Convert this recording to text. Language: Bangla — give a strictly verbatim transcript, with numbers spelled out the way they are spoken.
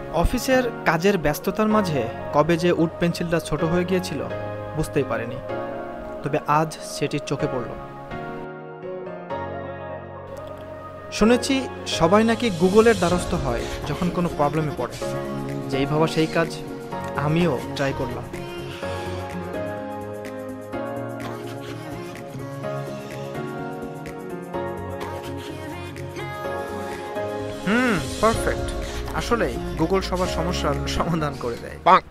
অফিসের কাজের ব্যস্ততার মাঝে কবে যে উড পেন্সিলটা ছোট হয়ে গিয়েছিল বুঝতেই পারিনি, তবে আজ সেটি চোখে পড়ল। শুনেছি সবাই নাকি গুগলের দ্বারস্থ হয় যখন কোনো প্রবলেমে পড়ে। যেই ভাবা সেই কাজ, আমিও ট্রাই করলাম। হুম পারফেক্ট। আসলেই গুগল সবার সমস্যার সমাধান করে দেয়।